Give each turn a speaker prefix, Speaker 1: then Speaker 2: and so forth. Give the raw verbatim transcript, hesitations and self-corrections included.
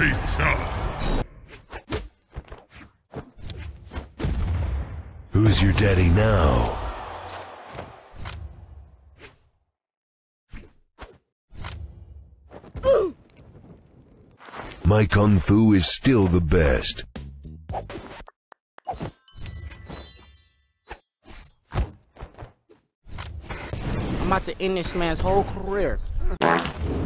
Speaker 1: Fatality.
Speaker 2: Who's your daddy now? My kung fu is still the best.
Speaker 3: I'm about to end this man's whole career.